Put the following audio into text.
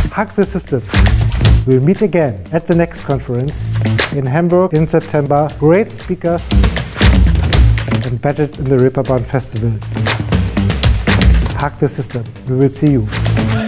Hug the system. We'll meet again at the next conference in Hamburg in September. Great speakers embedded in the Reeperbahn Festival. Hug the system. We will see you.